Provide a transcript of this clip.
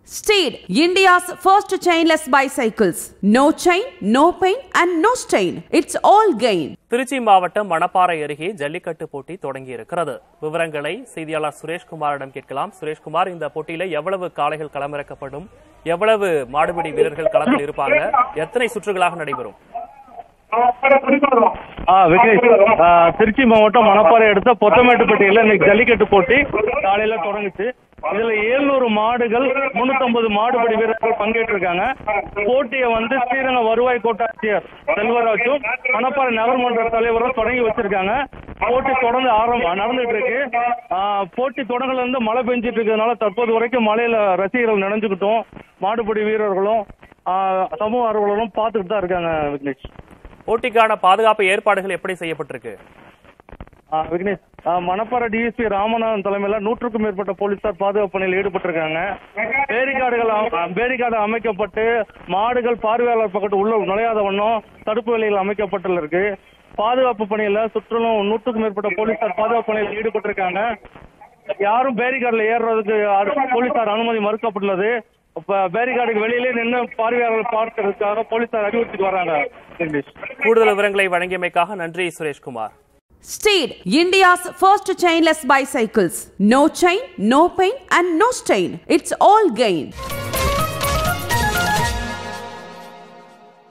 Steed, India's first chainless bicycles. No chain, no pain and no stain. It's all gain. Trichy மாவட்டம் மணப்பாறை அருகே ஜல்லிக்கட்டு போட்டி தொடங்கி இருக்கிறது. விவரங்களை செய்தியாளர் சுரேஷ்குமாரிடம் கேட்கலாம். சுரேஷ்குமார், இந்த போட்டியில எவ்வளவு காளைகள் களமிறக்கப்படும், எவ்வளவு மாடுபிடி வீரர்கள் களத்தில் இருப்பாங்க, எத்தனை சுற்றுகளாக நடைபெறும்? திருச்சி மாவட்டம் மணப்பாறை அடுத்த பொத்தமேட்டுப்பட்டியில இன்னைக்கு ஜல்லிக்கட்டு போட்டி காலையில தொடங்குச்சு. இதுல 700 மாடுகள் 350 மாடுபிடி வீரர்கள் பங்கேற்றிருக்காங்க. போட்டியை ஸ்ரீரங்கம் வருவாய் கோட்டாட்சியர் செல்வராஜும் மணப்பாறை நகர்மன்ற தலைவரும் தொடங்கி வச்சிருக்காங்க. போட்டி தொடர்ந்து நடந்துட்டு இருக்கு. போட்டி தொடங்கல மழை பெஞ்சிட்டு இருக்கிறதுனால தற்போது வரைக்கும் மழையில ரசிகர்கள் நினைஞ்சுக்கிட்டோம். மாடுபிடி வீரர்களும் சமூக ஆர்வலர்களும் பார்த்துட்டு தான் இருக்காங்க. விக்னேஷ், போட்டிக்கான பாதுகாப்பு ஏற்பாடுகள் எப்படி செய்யப்பட்டிருக்கு? விக்னேஷ், மணப்பாறை டிஎஸ்பி ராமநாதன் தலைமையில 100க்கும் மேற்பட்ட போலீசார் பாதுகாப்பு பணியில் ஈடுபட்டிருக்காங்க. பேரிகார்டு அமைக்கப்பட்டு மாடுகள் பார்வையாளர் பக்கத்து உள்ள நுழையாத வண்ணம் தடுப்பு வேலைகள் அமைக்கப்பட்டுள்ள இருக்கு. பாதுகாப்பு பணியில சுற்றிலும் 100க்கும் மேற்பட்ட போலீசார் பாதுகாப்பு பணியில் ஈடுபட்டிருக்காங்க. யாரும் பேரிகார்டுல ஏறுறதுக்கு போலீசார் அனுமதி மறுக்கப்பட்டுள்ளது. பேரிகார்டுக்கு வெளியிலே நின்று பார்வையாளர்கள் பார்க்கிறதுக்காக போலீசார் அறிவுறுத்திட்டு வராங்க. கூடுதல் விவரங்களை வழங்கியமைக்காக நன்றி Sureshkumar. Steed, India's first chainless bicycles. No chain, no pain and no stain. It's all gain.